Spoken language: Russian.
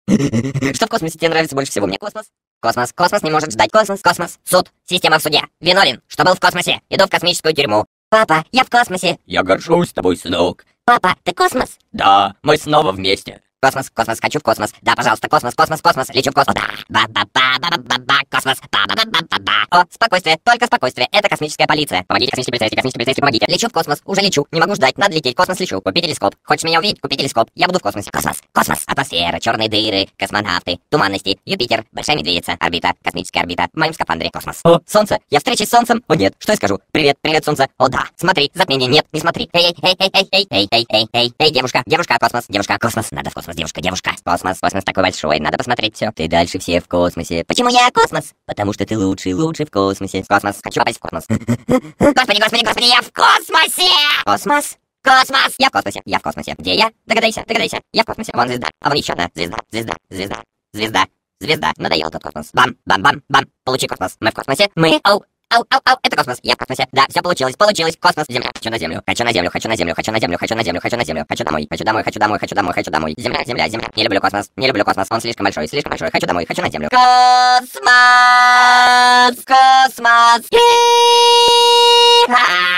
Что в космосе тебе нравится больше всего? Мне космос. Космос. Космос не может ждать. Космос. Космос. Суд. Система в суде. Виновен, что был в космосе. Иду в космическую тюрьму. Папа, я в космосе. Я горжусь тобой, сынок. Папа, ты космос? Да, мы снова вместе. Космос, космос, хочу в космос. Да, пожалуйста, космос, космос, космос. Лечу в космос. Да. Ба-ба-ба-ба-ба-ба-ба. Космос. Ба-ба-ба-ба-ба. О, спокойствие, только спокойствие. Это космическая полиция. Помогите, космический полицейский, помогите. Лечу в космос, уже лечу. Не могу ждать, надо лететь. Космос лечу. Купи телескоп. Хочешь меня увидеть? Купи телескоп. Я буду в космосе. Космос, космос. Атмосфера, черные дыры, космонавты, туманности, Юпитер, большая медведица, орбита, космическая орбита. В моем скафандре космос. О, солнце. Я встречусь с солнцем. О, нет. Что я скажу? Привет, привет, солнце. О, да. Смотри, затмение. Нет, не смотри. Эй, эй, эй, эй, эй, эй, эй, эй, эй, эй, девушка, девушка, космос, девушка, космос. Надо в космос, девушка, девушка. Космос, космос такой большой, надо посмотреть все. Ты дальше все в космосе. Почему я космос? Потому что ты лучший, лучший в космосе. Космос, хочу попасть в космос. Господи, господи, господи, я в космосе! Космос, космос, я в космосе, я в космосе. Где я? Догадайся, догадайся. Я в космосе, вон звезда, а вон еще одна звезда, звезда, звезда, звезда, звезда. Надоел тот космос. Бам, бам, бам, бам. Получи космос. Мы в космосе, мы, ау. Ау, ау, ау, это космос, я в космосе. Да, все получилось, получилось. Космос, земля. Хочу на землю, хочу на землю, хочу на землю, хочу на землю, хочу на землю, хочу на землю. Хочу домой, хочу домой, хочу домой, хочу домой, хочу домой. Земля, земля, земля. Не люблю космос, не люблю космос. Он слишком большой, слишком большой. Хочу домой, хочу на землю. Космос, космос.